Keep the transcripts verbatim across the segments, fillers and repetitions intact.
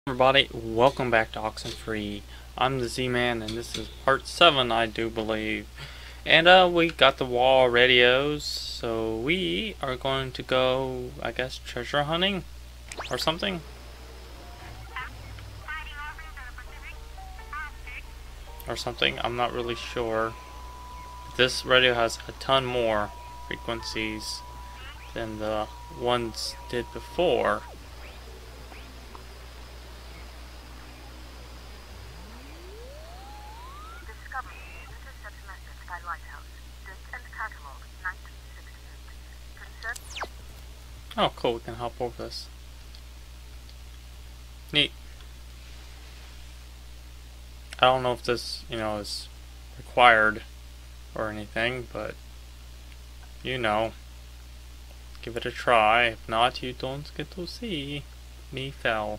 Everybody, welcome back to Oxenfree. I'm the Z-Man, and this is part seven, I do believe. And uh, we got the wall radios, so we are going to go, I guess, treasure hunting or something, or something. I'm not really sure. This radio has a ton more frequencies than the ones did before. Oh, cool, we can hop over this. Neat. I don't know if this, you know, is required or anything, but, you know, give it a try. If not, you don't get to see me fail.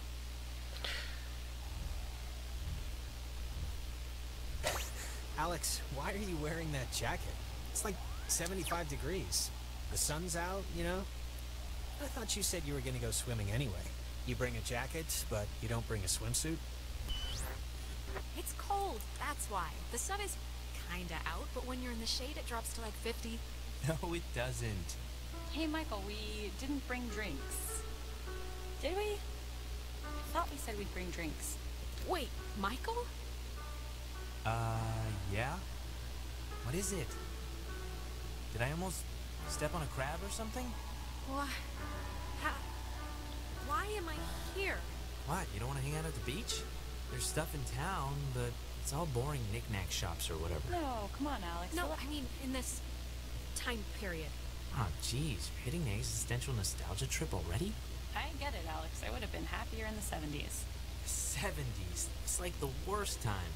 Alex, why are you wearing that jacket? It's like seventy-five degrees. The sun's out, you know? I thought you said you were gonna go swimming anyway. You bring a jacket, but you don't bring a swimsuit? It's cold, that's why. The sun is kinda out, but when you're in the shade it drops to like fifty. No, it doesn't. Hey, Michael, we didn't bring drinks. Did we? I thought we said we'd bring drinks. Wait, Michael? Uh, yeah? What is it? Did I almost step on a crab or something? Why? How? Why am I here? What, you don't want to hang out at the beach? There's stuff in town, but it's all boring knick-knack shops or whatever. No, come on, Alex. No, Rela- I mean in this time period. Oh, jeez, you're hitting the existential nostalgia trip already? I get it, Alex. I would have been happier in the seventies. seventies. It's like the worst time.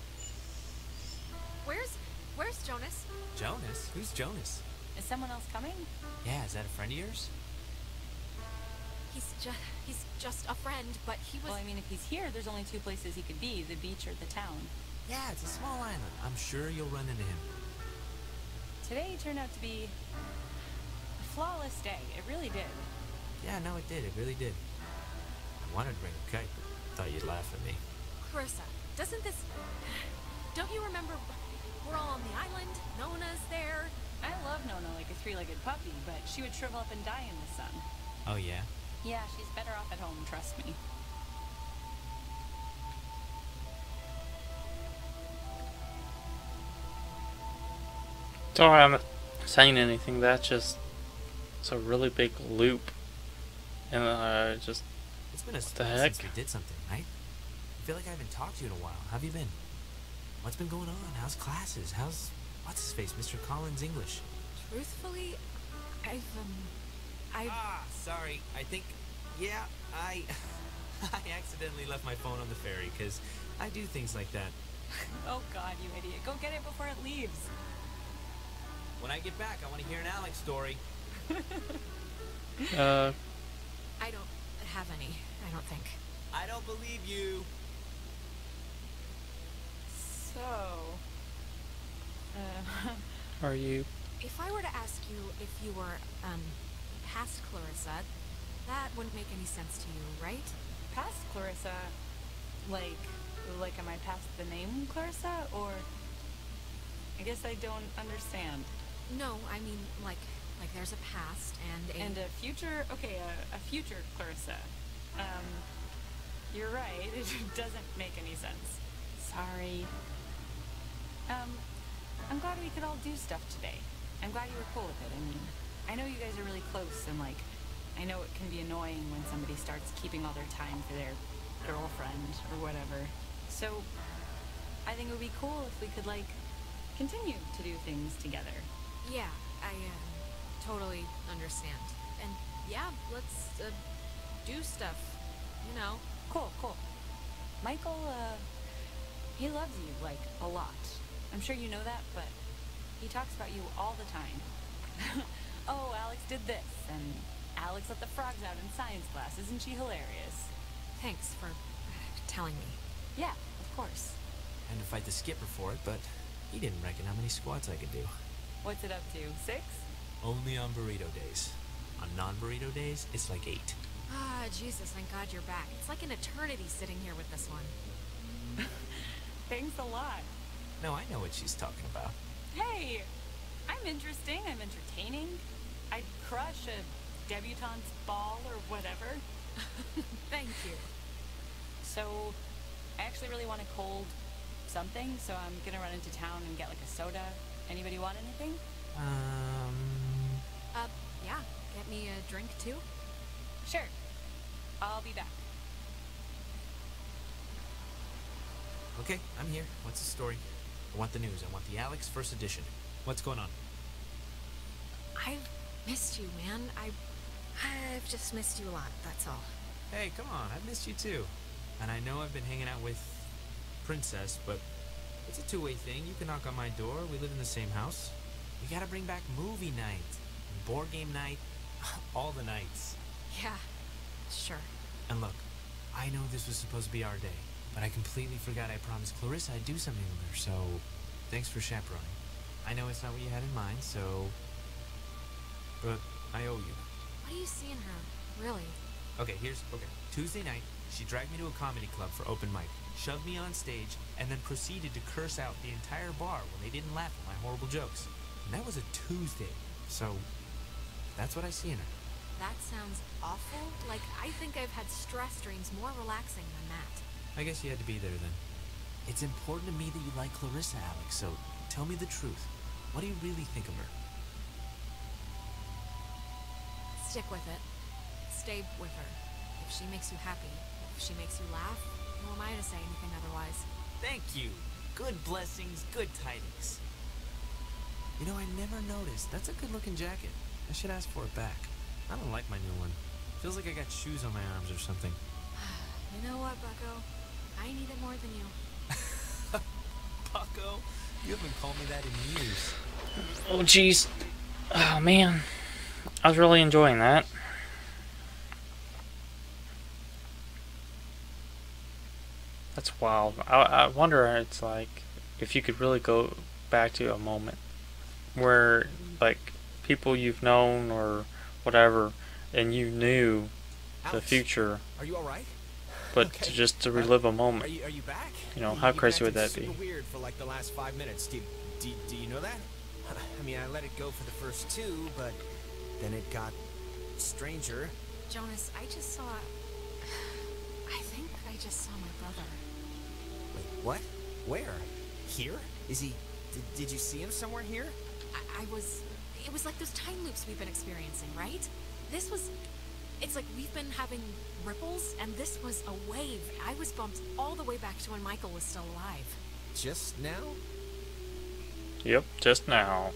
Where's where's Jonas? Jonas? Who's Jonas? Is someone else coming? Yeah, is that a friend of yours? He's just he's just a friend, but he was Well, I mean, if he's here, there's only two places he could be, the beach or the town. Yeah, it's a small island. I'm sure you'll run into him. Today turned out to be a flawless day. It really did. Yeah, no, it did. It really did. I wanted to bring a kite, but thought you'd laugh at me. Clarissa. Doesn't this don't you remember we're all on the island? Nona's there. I love Nona like a three-legged puppy, but she would shrivel up and die in the sun. Oh, yeah? Yeah, she's better off at home, trust me. Sorry, I'm not saying anything. That's just, it's a really big loop. And uh, just, It's been a the spell heck? since we did something, right? I feel like I haven't talked to you in a while. How have you been? What's been going on? How's classes? How's, what's his face, Mister Collins English? Truthfully, I've um I've Ah, sorry. I think, yeah, I, I accidentally left my phone on the ferry, because I do things like that. Oh god, you idiot. Go get it before it leaves. When I get back, I want to hear an Alex story. uh, I don't have any, I don't think. I don't believe you. So... Uh... are you? If I were to ask you if you were um past Clarissa, that wouldn't make any sense to you, right? Past Clarissa, like, like am I past the name Clarissa, or? I guess I don't understand. No, I mean like like there's a past and a And a future, okay, a, a future Clarissa. Um, you're right, it doesn't make any sense. Sorry. Um, I'm glad we could all do stuff today. I'm glad you were cool with it. I mean, I know you guys are really close, and like, I know it can be annoying when somebody starts keeping all their time for their girlfriend or whatever. So, I think it would be cool if we could like continue to do things together. yeah, I uh, totally understand. And yeah, let's uh, do stuff, you know. Cool, cool. Michael, uh, he loves you, like, a lot. I'm sure you know that, but he talks about you all the time. Oh, Alex did this, and Alex let the frogs out in science class. Isn't she hilarious? Thanks for uh, telling me. Yeah, of course. I had to fight the skipper for it, but he didn't reckon how many squats I could do. What's it up to? Six? Only on burrito days. On non-burrito days, it's like eight. Ah, Jesus, thank God you're back. It's like an eternity sitting here with this one. Thanks a lot. No, I know what she's talking about. Hey, I'm interesting. I'm entertaining. I'd crush a debutante's ball or whatever. Thank you. So, I actually really want a cold something, so I'm gonna run into town and get like a soda. Anybody want anything? Um... Uh, yeah. Get me a drink, too? Sure. I'll be back. Okay, I'm here. What's the story? I want the news. I want the Alex first edition. What's going on? I've missed you, man. I... I've just missed you a lot, that's all. Hey, come on. I've missed you too. And I know I've been hanging out with Princess, but it's a two-way thing. You can knock on my door. We live in the same house. We gotta bring back movie night, board game night, all the nights. Yeah, sure. And look, I know this was supposed to be our day, but I completely forgot I promised Clarissa I'd do something with her, so thanks for chaperoning. I know it's not what you had in mind, so... But I owe you. What do you see in her, really? Okay, here's... Okay. Tuesday night, she dragged me to a comedy club for open mic, shoved me on stage, and then proceeded to curse out the entire bar when they didn't laugh at my horrible jokes. And that was a Tuesday, so that's what I see in her. That sounds awful. Like, I think I've had stress dreams more relaxing than that. I guess you had to be there then. It's important to me that you like Clarissa, Alex, so tell me the truth. What do you really think of her? Stick with it. Stay with her. If she makes you happy, if she makes you laugh, who am I to say anything otherwise? Thank you. Good blessings, good tidings. You know, I never noticed. That's a good-looking jacket. I should ask for it back. I don't like my new one. Feels like I got shoes on my arms or something. You know what, Bucko? I need it more than you. Bucko? You haven't called me that in years. Oh, jeez. Oh, man. I was really enjoying that. That's wild. I, I wonder, it's like, if you could really go back to a moment where, like, people you've known or whatever, and you knew the Alex, future, are you all right? but Okay. to just to relive a Are moment. you are you back? You know, how You've been crazy would acting that be? super weird for like the last five minutes. Do, do, do you know that? I mean, I let it go for the first two, but then it got stranger. Jonas, I just saw... I think I just saw my brother. Wait, what? Where? Here? Is he... Did, did you see him somewhere here? I, I was... It was like those time loops we've been experiencing, right? This was... It's like we've been having ripples, and this was a wave. I was bumped all the way back to when Michael was still alive. Just now? Yep, just now.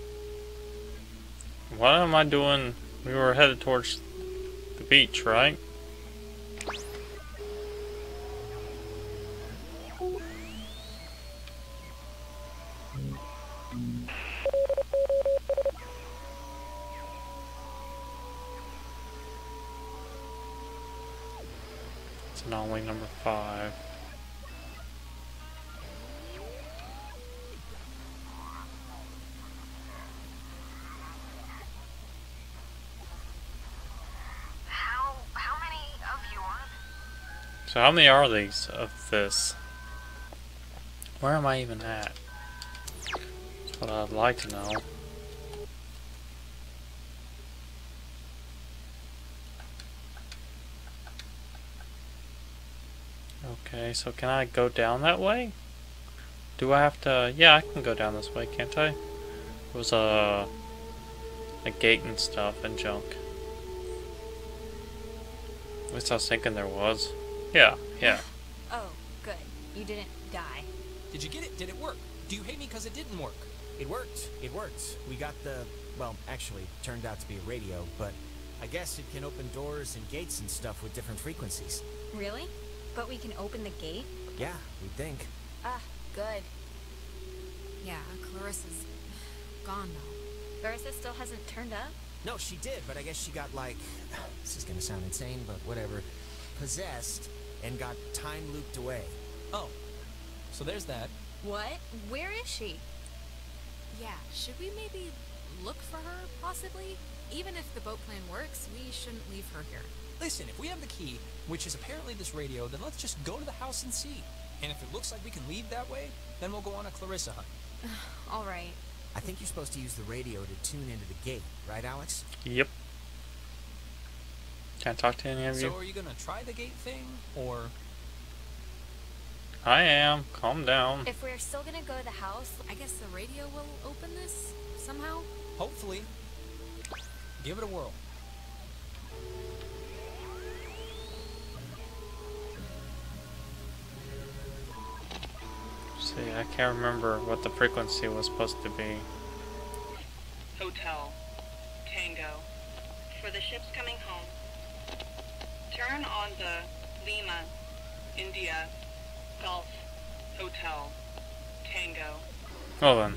What am I doing? We were headed towards the beach, right? It's anomaly number five. How how many of you are So how many are these of this? Where am I even at? That's what I'd like to know. Okay, so can I go down that way? Do I have to... Yeah, I can go down this way, can't I? There was a... a gate and stuff and junk. At least I was thinking there was. Yeah, yeah. Oh, good. You didn't die. Did you get it? Did it work? Do you hate me because it didn't work? It worked. It worked. We got the... Well, actually, turned out to be a radio, but I guess it can open doors and gates and stuff with different frequencies. Really? But we can open the gate? Yeah, we think. Ah, good. Yeah, Clarissa's gone, though. Larissa still hasn't turned up? No, she did, but I guess she got, like... This is gonna sound insane, but whatever. Possessed and got time looped away. Oh, so there's that. What? Where is she? Yeah, should we maybe look for her, possibly? Even if the boat plan works, we shouldn't leave her here. Listen, if we have the key, which is apparently this radio, then let's just go to the house and see. And if it looks like we can leave that way, then we'll go on a Clarissa hunt. All right. I think you're supposed to use the radio to tune into the gate, right, Alex? Yep. Can't talk to any of you. So are you gonna try the gate thing, or... I am. Calm down. If we're still gonna go to the house, I guess the radio will open this somehow. Hopefully. Give it a whirl. See, I can't remember what the frequency was supposed to be. Hotel. Tango. For the ships coming home, turn on the Lima, India, Golf, Hotel, Tango. Well then.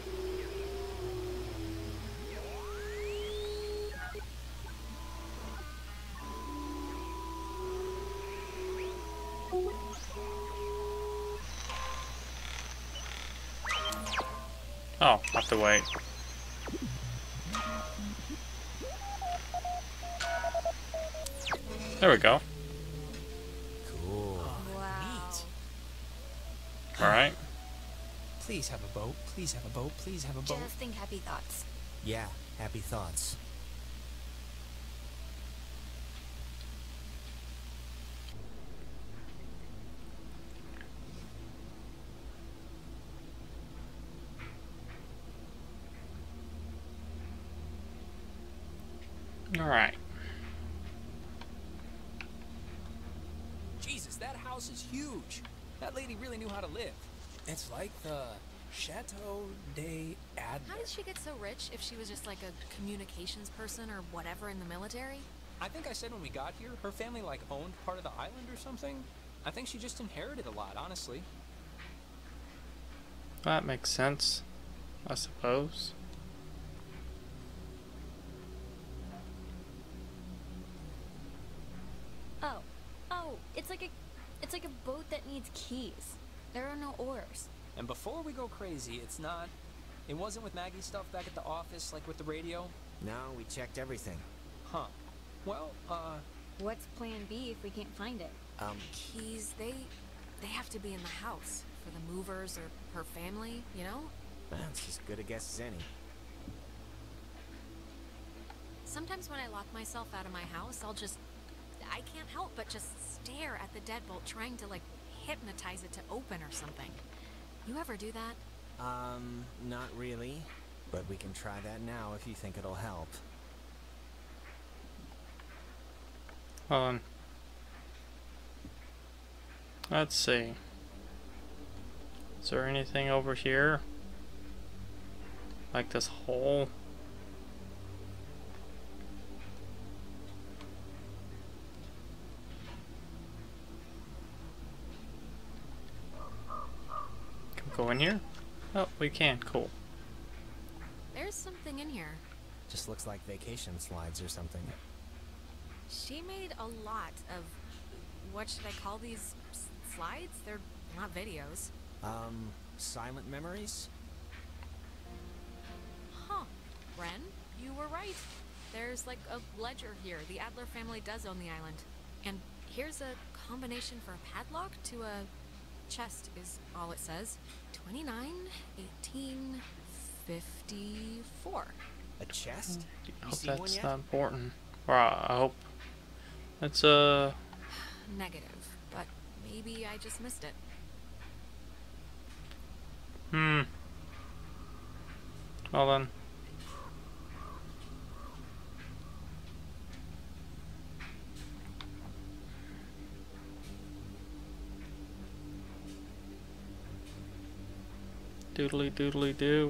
Oh, I have to wait. There we go. Cool. wow. Alright. Please have a boat. Please have a boat. Please have a boat. Just think happy thoughts. Yeah, happy thoughts. Alright. Jesus, that house is huge. That lady really knew how to live. It's like the Chateau de Ad. How did she get so rich if she was just like a communications person or whatever in the military? I think I said when we got here, her family like owned part of the island or something. I think she just inherited a lot, honestly. That makes sense, I suppose. Oh, oh, it's like a, it's like a boat that needs keys. There are no oars. And before we go crazy, it's not... It wasn't with Maggie's stuff back at the office, like with the radio? No, we checked everything. Huh. Well, uh... What's plan B if we can't find it? Um, Keys, they they have to be in the house for the movers or her family, you know? that's as good a guess as any. Sometimes when I lock myself out of my house, I'll just... I can't help but just stare at the deadbolt, trying to, like, hypnotize it to open or something. You ever do that? Um, not really. But we can try that now if you think it'll help. Um, let's see. Is there anything over here? Like this hole? Can we go in here? Oh, we can. Cool. There's something in here. Just looks like vacation slides or something. She made a lot of... What should I call these? S- slides? They're not videos. Um, silent memories? Huh. Ren, you were right. There's like a ledger here. The Adler family does own the island. And here's a combination for a padlock to a chest is all it says. twenty-nine, eighteen, fifty-four. A chest? I You hope see one that's yet? not important. Or I I hope it's uh Negative, but maybe I just missed it. hmm. Well then. Doodly doodly do.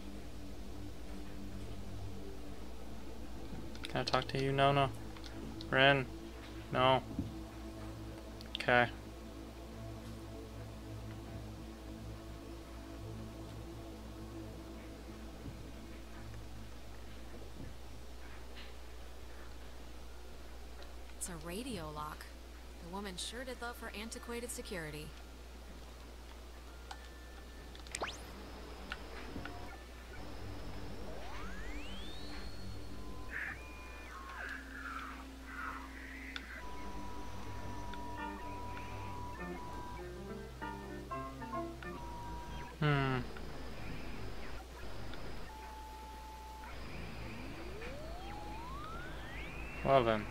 Can I talk to you, Nona? Ren? No. Okay. It's a radio lock. The woman sure did love her antiquated security. Well then.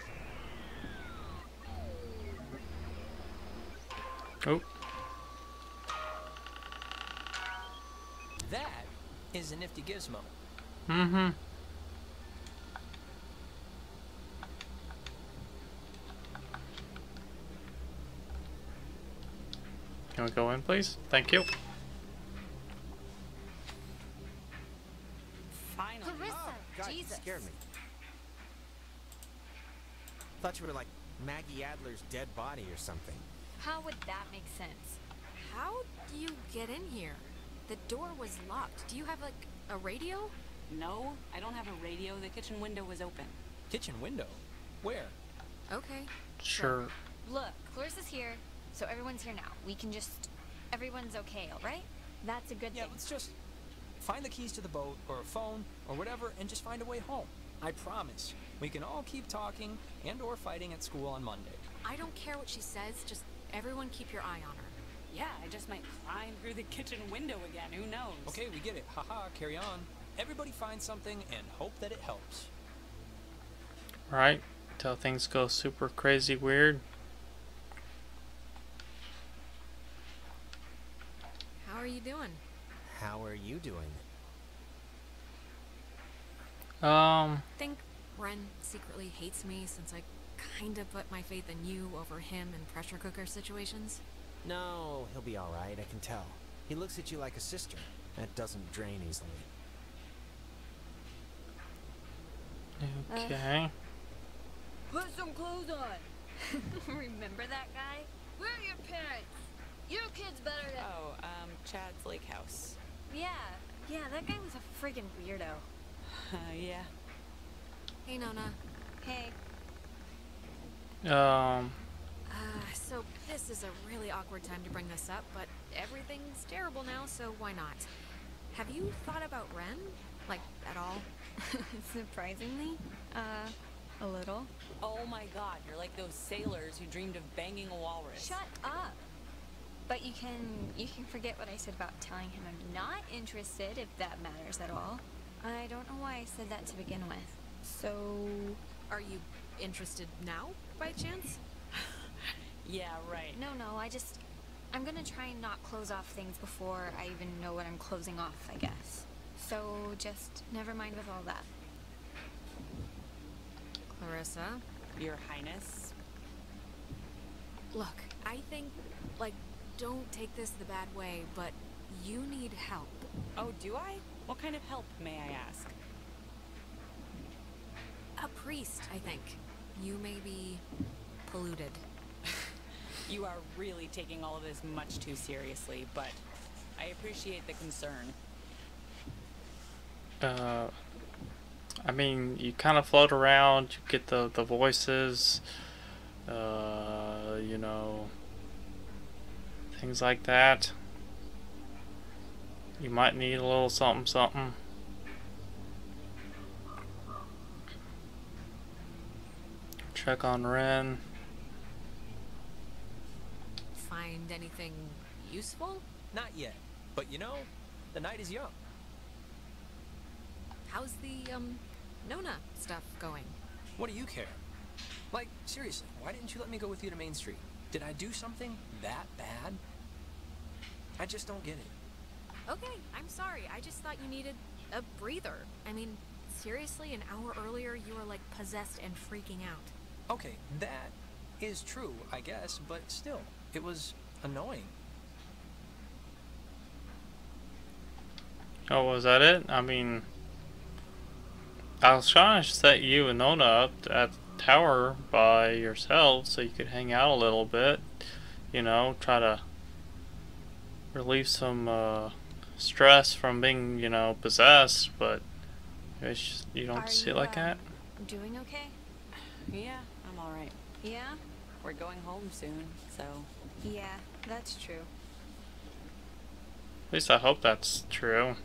Oh. That is a nifty gizmo. Mm-hmm. Can we go in, please? Thank you. Finally. Clarissa, Oh, God, you Jesus. scared me. Thought you were like Maggie Adler's dead body or something. How would that make sense? How do you get in here? The door was locked. Do you have, like, a radio? No, I don't have a radio. The kitchen window was open. Kitchen window? Where? Okay. Sure. Look, Clarissa's here, so everyone's here now. We can just... Everyone's okay, alright? That's a good Yeah, thing. let's just find the keys to the boat, or a phone, or whatever, and just find a way home. I promise. We can all keep talking and or fighting at school on Monday. I don't care what she says, just everyone keep your eye on her. Yeah, I just might climb through the kitchen window again. Who knows? Okay, we get it. Haha, carry on. Everybody find something and hope that it helps. Right? Till things go super crazy weird. How are you doing? How are you doing? Um, I think Ren secretly hates me since I kinda put my faith in you over him in pressure cooker situations. No, he'll be alright, I can tell. He looks at you like a sister. That doesn't drain easily. okay. Put some clothes on! Remember that guy? Where are your parents? Your kid's better than... Oh, um, Chad's Lake House. Yeah, yeah, that guy was a friggin' weirdo. Uh, yeah. Hey, Nona. Hey, Um, Uh, so this is a really awkward time to bring this up, but everything's terrible now, so why not? Have you thought about Ren? Like, at all? surprisingly, uh, a little. Oh my god, you're like those sailors who dreamed of banging a walrus. Shut up! But you can, you can forget what I said about telling him I'm not interested, if that matters at all. I don't know why I said that to begin with. So... Are you interested now, by chance? Yeah, right. No, no, I just... I'm gonna try and not close off things before I even know what I'm closing off, I guess. So, just never mind with all that. Clarissa? Your Highness. Look, I think, like, don't take this the bad way, but you need help. Oh, do I? What kind of help, may I ask? A priest, I think. You may be polluted. You are really taking all of this much too seriously, but I appreciate the concern. uh, I mean, you kind of float around, you get the, the voices, uh, you know, things like that. You might need a little something, something. Check on Ren. Find anything useful? Not yet. But you know, the night is young. How's the, um, Nona stuff going? What do you care? Like, seriously, why didn't you let me go with you to Main Street? Did I do something that bad? I just don't get it. Okay, I'm sorry. I just thought you needed a breather. I mean, seriously, an hour earlier you were, like, possessed and freaking out. Okay, that is true, I guess, but still, it was annoying. Oh, was that it? I mean, I was trying to set you and Nona up at the tower by yourselves so you could hang out a little bit. You know, try to relieve some uh, stress from being, you know, possessed, but it's just, you don't Are see you, it like uh, that. Doing okay? Yeah, I'm alright. Yeah? We're going home soon, so... Yeah, that's true. At least I hope that's true.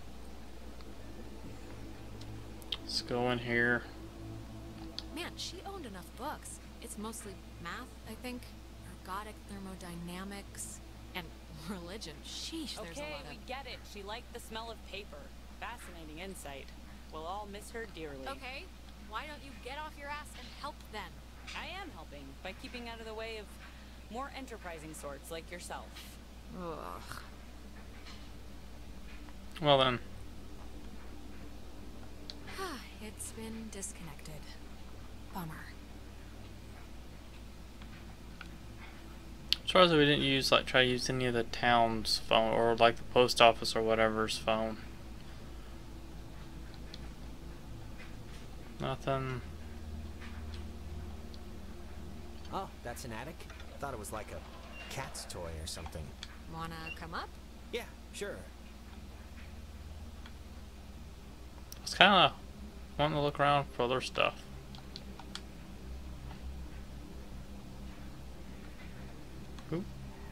Let's go in here. Man, she owned enough books. It's mostly math, I think, ergodic thermodynamics, and religion. Sheesh, there's a Okay, lot of... we get it. She liked the smell of paper. Fascinating insight. We'll all miss her dearly. Okay, why don't you get off your ass and help then? I am helping by keeping out of the way of more enterprising sorts like yourself. Ugh. Well then. It's been disconnected. Bummer. As far as we didn't use, like, try to use any of the town's phone, or like the post office or whatever's phone. Nothing. Oh, that's an attic? Thought it was like a cat's toy or something. Wanna come up? Yeah, sure. I was kind of wanting to look around for other stuff. Oop.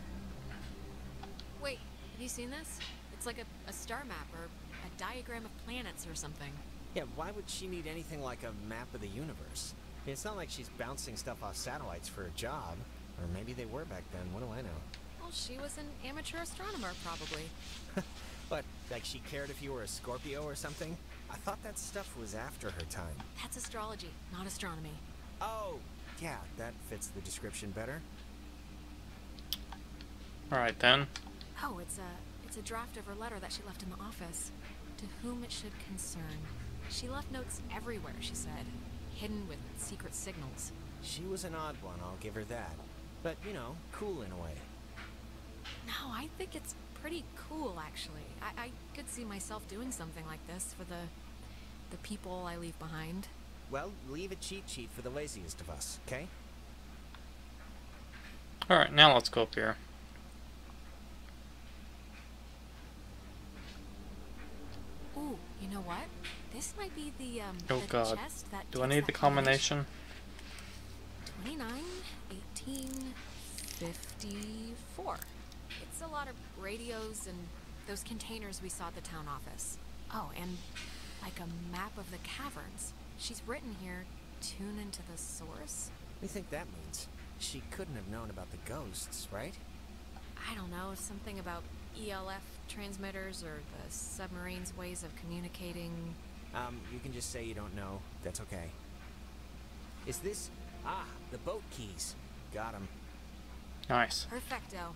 Wait, have you seen this? It's like a, a star map or a diagram of planets or something. Yeah, why would she need anything like a map of the universe? It's not like she's bouncing stuff off satellites for a job. Or maybe they were back then, what do I know? Well, she was an amateur astronomer, probably. What, like she cared if you were a Scorpio or something? I thought that stuff was after her time. That's astrology, not astronomy. Oh, yeah, that fits the description better. Alright then. Oh, it's a it's a draft of her letter that she left in the office. To whom it should concern. She left notes everywhere, she said. Hidden with secret signals. She was an odd one, I'll give her that. But, you know, cool in a way. No, I think it's pretty cool, actually. I, I could see myself doing something like this for the the people I leave behind. Well, leave a cheat sheet for the laziest of us, okay? Alright, now let's go up here. Ooh, you know what? This might be the um Oh the god. chest that Do I takes need that the combination? twenty-nine, eighteen, fifty-four. It's a lot of radios and those containers we saw at the town office. Oh, and like a map of the caverns. She's written here, tune into the source. What do you think that means? She couldn't have known about the ghosts, right? I don't know, something about E L F transmitters or the submarine's ways of communicating. Um, you can just say you don't know. That's okay. Is this... Ah, the boat keys. Got 'em. Nice. Perfecto.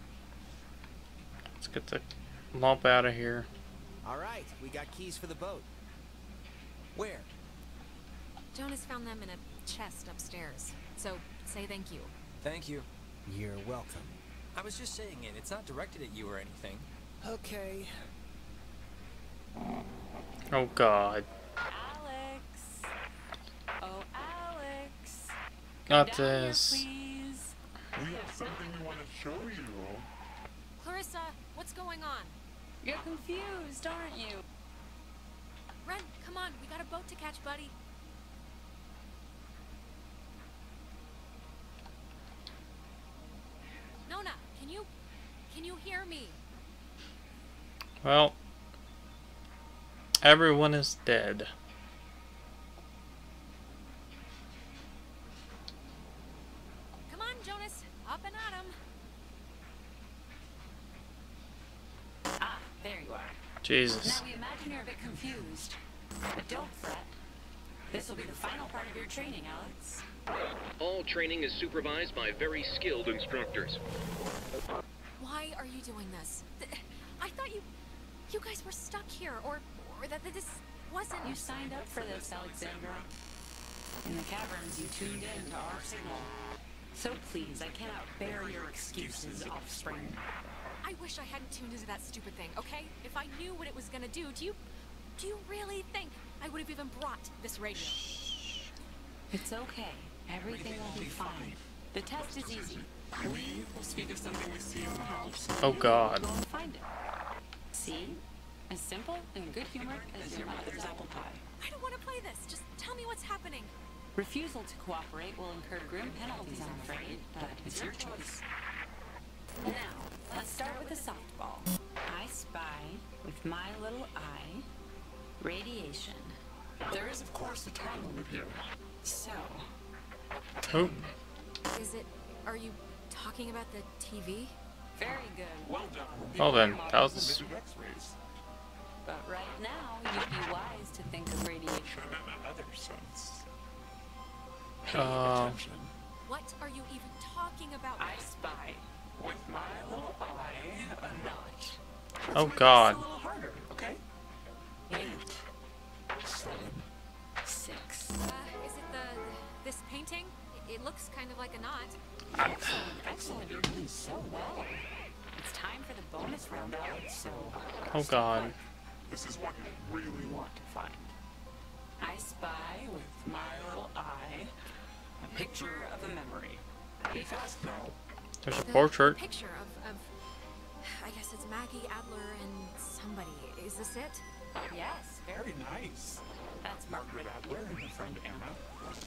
Let's get the lump out of here. All right, we got keys for the boat. Where? Jonas found them in a chest upstairs. So, say thank you. Thank you. You're welcome. I was just saying it. It's not directed at you or anything. Okay. Oh god. Alex! Oh, Alex! Not Down here, this. please. We have something we want to show you. Clarissa, what's going on? You're confused, aren't you? Ren, come on, we got a boat to catch, buddy. Nona, can you... can you hear me? Well, everyone is dead. Come on, Jonas, up and at 'em. Ah, there you are. Jesus. Now we imagine you're a bit confused. But don't fret. This will be the final part of your training, Alex. All training is supervised by very skilled instructors. Why are you doing this? Th- I thought you... you guys were stuck here, or... or that, that this wasn't... You signed up for this, Alexandra. In the caverns, you tuned in to our signal. So please, I cannot bear your excuses, offspring. I wish I hadn't tuned into that stupid thing, okay? If I knew what it was gonna do, do you... do you really think I would have even brought this radio? It's okay. Everything will be fine. The test is easy. We will speak of something we see in the house. Oh god. Go and find it. See? As simple and good-humored as your mother's apple pie. I don't want to play this. Just tell me what's happening. Refusal to cooperate will incur grim penalties, I'm afraid, but it's your choice. Now, let's start with the softball. I spy, with my little eye, radiation. There is, of course, a time limit here. So, Oh. Is it... are you talking about the T V? very good. Well done. Well then, that was... Emitted X-rays. But right now, you'd be wise to think of radiation. In another sense. Uh, What are you even talking about? I spy with my little eye a notch. oh God. A little harder, okay? Eight, seven, Six. Uh, is it the this painting? It, it looks kind of like a knot. excellent, excellent. You're doing so well. It's time for the bonus round, Alex, so Oh God. This is what you really want to find. I spy with my little eye a picture of a memory. Be fast now. There's a The portrait. picture of, of I guess it's Maggie Adler and somebody. Is this it? yes, very Very nice. That's Margaret Adler and her friend Emma.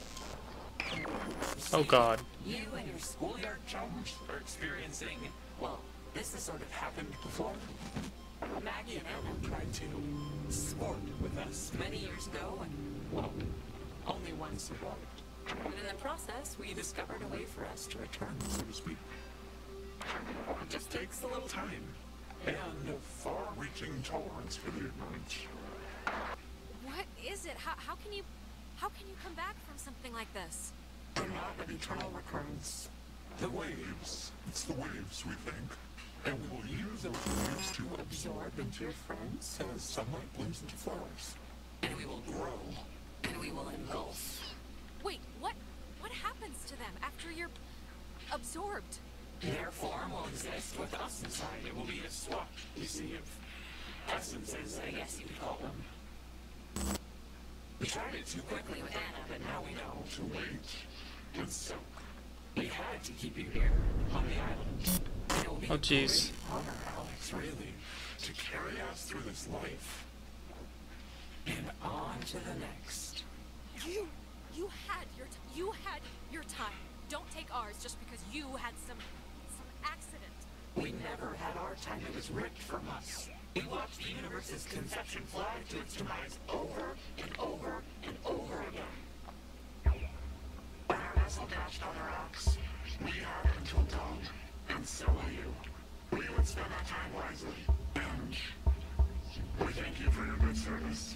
Oh God. You and your schoolyard chums are experiencing, well, this has sort of happened before. Maggie and Emma tried to sport with us many years ago, and, well, only one survived. But in the process, we discovered a way for us to return, so to speak. It just takes a little time, and a far-reaching tolerance for the ignorance. What is it? How, how can you how can you come back from something like this? They're not an eternal recurrence. The waves. It's the waves, we think. And we will use those waves to absorb into your friends as sunlight blooms into flowers. And we will grow. And we will engulf. Wait, what what happens to them after you're absorbed? Their form will exist with us inside. It will be a swap, you see, of essences, I guess you could call them. We tried it too quickly with Anna, but now we know to wait and soak. We had to keep you here on the island. And it will be Oh, a jeez. great honor, Alex, really, to carry us through this life and on to the next. You you had your t you had your time. Don't take ours just because you had some some accident. We never had our time. It was ripped from us. We watched the universe's conception fly to its demise over and over and over again. When our vessel dashed on the rocks, we had until dawn, and so will you. We would spend our time wisely, and we thank you for your good service.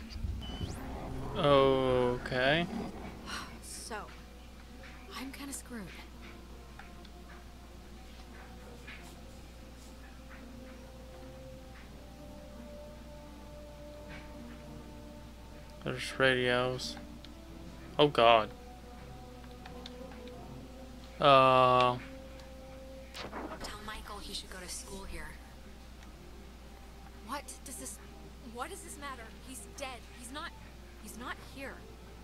Okay. So, I'm kind of screwed. There's radios. Oh God. Uh. Tell Michael he should go to school here. What does this what does this matter? He's dead. He's not he's not here.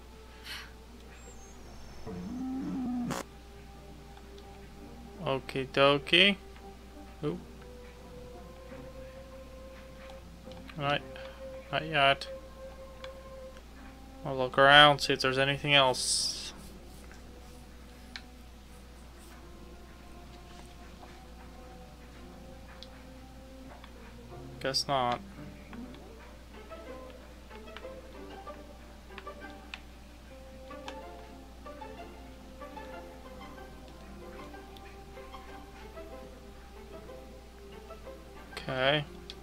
Okie dokie. Oop. Right. Not yet. I'll look around, see if there's anything else. Guess not. Okay.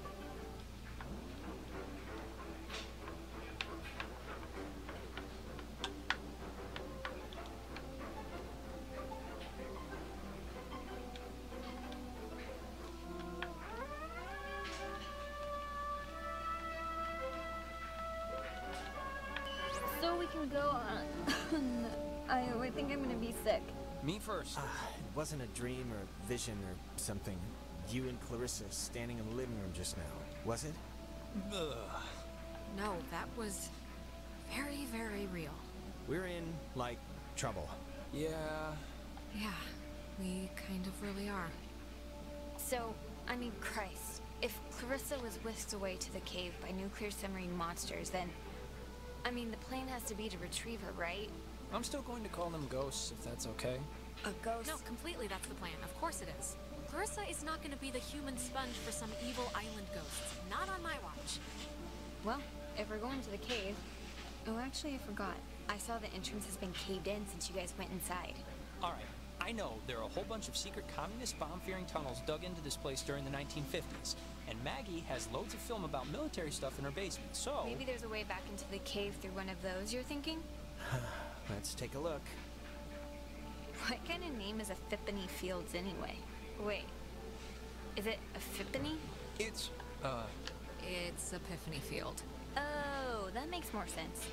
So we can go on. I, I think I'm gonna be sick. Me first. Ah, it wasn't a dream or a vision or something. You and Clarissa standing in the living room just now, was it? Ugh. No, that was very, very real. We're in, like, trouble. Yeah. Yeah, we kind of really are. So, I mean, Christ. If Clarissa was whisked away to the cave by nuclear submarine monsters, then... I mean, the plan has to be to retrieve her, right? I'm still going to call them ghosts, if that's okay. A ghost? No, completely that's the plan. Of course it is. Clarissa is not going to be the human sponge for some evil island ghosts. Not on my watch. Well, if we're going to the cave... Oh, actually, I forgot. I saw the entrance has been caved in since you guys went inside. Alright, I know there are a whole bunch of secret communist bomb-fearing tunnels dug into this place during the nineteen fifties. And Maggie has loads of film about military stuff in her basement, so... Maybe there's a way back into the cave through one of those, you're thinking? Let's take a look. What kind of name is Epiphany Fields anyway? Wait, is it Epiphany? It's, uh... It's Epiphany Field. Oh, that makes more sense.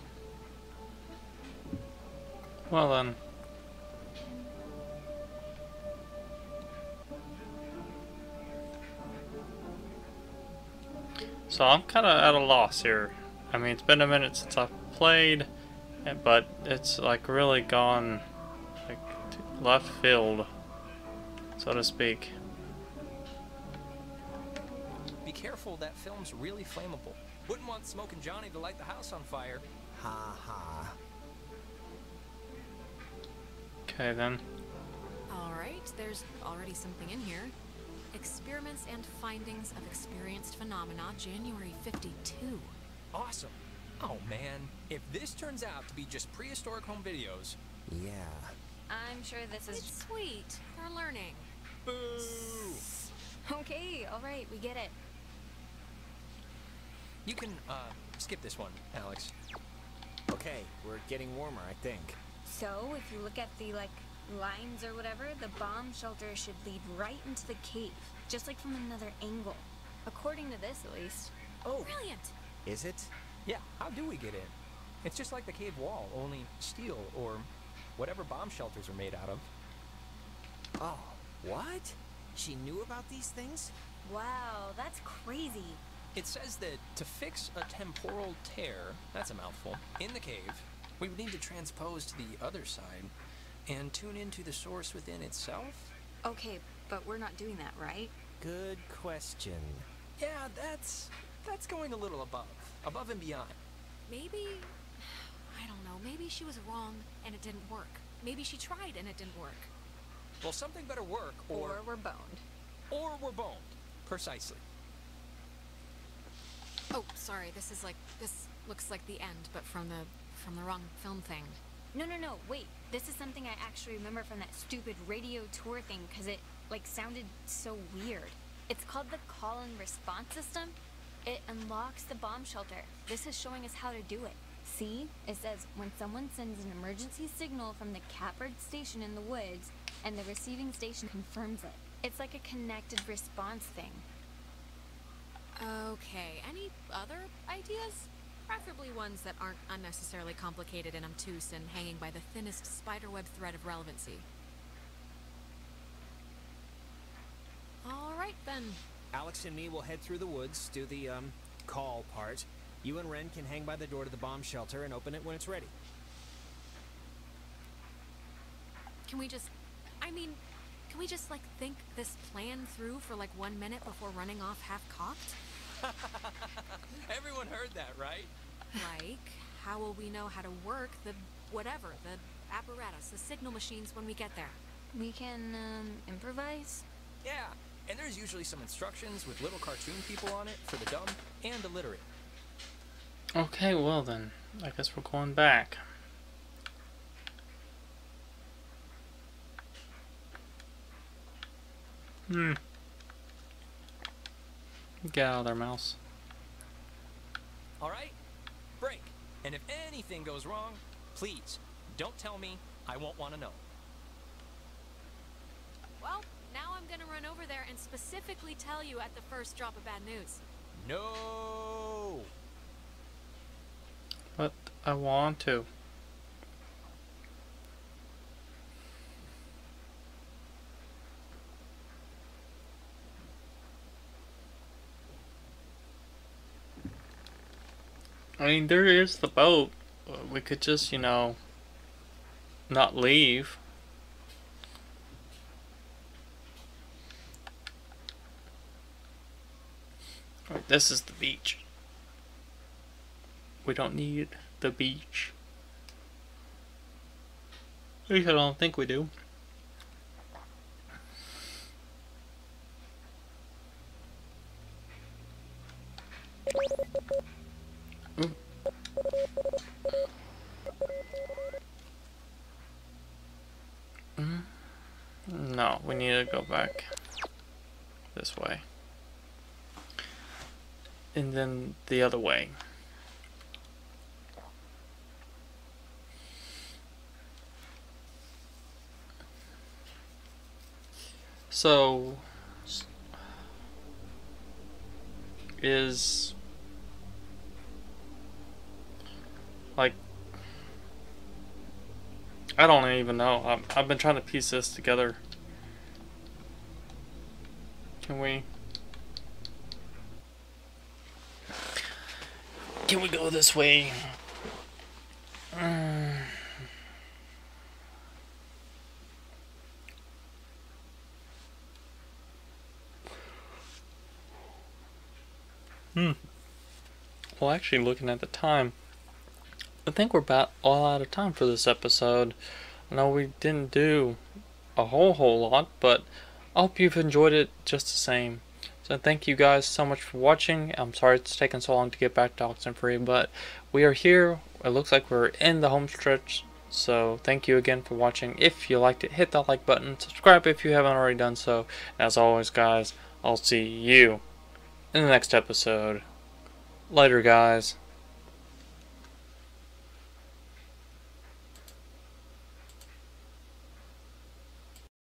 Well then. So I'm kind of at a loss here. I mean, it's been a minute since I've played, but it's like really gone like left field, so to speak. Be careful, that film's really flammable. Wouldn't want Smoking Johnny to light the house on fire. Ha ha. Okay then. Alright, there's already something in here. Experiments and Findings of Experienced Phenomena, January fifty-two. Awesome. Oh man, if this turns out to be just prehistoric home videos... Yeah. I'm sure this is... It's sweet. They're learning. Boo! Okay, alright, we get it. You can, uh, skip this one, Alex. Okay, we're getting warmer, I think. So, if you look at the, like, lines or whatever, the bomb shelter should lead right into the cave, just like from another angle. According to this, at least. Oh, Brilliant. Is it? yeah, how do we get in? It's just like the cave wall, only steel, or whatever bomb shelters are made out of. Oh, what? She knew about these things? Wow, that's crazy. It says that to fix a temporal tear, that's a mouthful, in the cave, we would need to transpose to the other side and tune into the source within itself? Okay, but we're not doing that, right? Good question. Yeah, that's that's going a little above. Above and beyond. Maybe... I don't know. Maybe she was wrong and it didn't work. Maybe she tried and it didn't work. Well, something better work, or... Or we're boned. Or we're boned. Precisely. Oh, sorry. This is like... This looks like the end, but from the... from the wrong film thing. No, no, no, wait. This is something I actually remember from that stupid radio tour thing, because it, like, sounded so weird. It's called the call and response system. It unlocks the bomb shelter. This is showing us how to do it. See? It says, when someone sends an emergency signal from the Catbird station in the woods, and the receiving station confirms it. It's like a connected response thing. Okay. Any other ideas? Preferably ones that aren't unnecessarily complicated and obtuse and hanging by the thinnest spiderweb thread of relevancy. Alright then. Alex and me will head through the woods, do the, um, call part. You and Ren can hang by the door to the bomb shelter and open it when it's ready. Can we just... I mean, can we just, like, think this plan through for, like, one minute before running off half-cocked? Everyone heard that, right? Like, how will we know how to work the... whatever, the apparatus, the signal machines when we get there? We can, um, improvise? Yeah, and there's usually some instructions with little cartoon people on it for the dumb and illiterate. Okay, well then, I guess we're going back. Hmm. Get out of there, mouse. Alright? Break. And if anything goes wrong, please, don't tell me. I won't want to know. Well, now I'm gonna run over there and specifically tell you at the first drop of bad news. No! But I want to. I mean, there is the boat. We could just, you know, not leave. Alright, this is the beach. We don't need the beach. At least I don't think we do. Ooh. Mm. to go back this way. And then the other way. So, is, like, I don't even know. I've, I've been trying to piece this together. Can we? Can we go this way? Mm. Hmm. Well, actually, looking at the time, I think we're about all out of time for this episode. I know we didn't do a whole whole lot, but I hope you've enjoyed it just the same. So thank you guys so much for watching. I'm sorry it's taken so long to get back to Oxenfree, but we are here. It looks like we're in the home stretch. So thank you again for watching. If you liked it, hit that like button. Subscribe if you haven't already done so. As always, guys, I'll see you in the next episode. Later, guys.